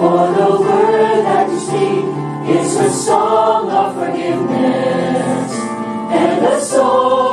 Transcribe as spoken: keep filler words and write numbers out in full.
For the word that you speak is a song of forgiveness, and the soul